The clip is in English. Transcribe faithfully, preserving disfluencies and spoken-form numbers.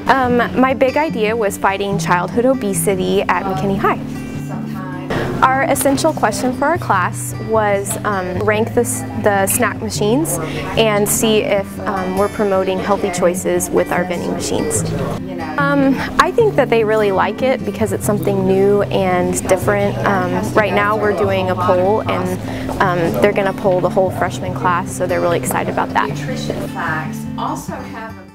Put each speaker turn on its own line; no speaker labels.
Um, my big idea was fighting childhood obesity at McKinney High. Our essential question for our class was um, rank the, the snack machines and see if um, we're promoting healthy choices with our vending machines. Um, I think that they really like it because it's something new and different. Um, right now we're doing a poll, and um, they're going to poll the whole freshman class, so they're really excited about that.
Nutrition facts also have a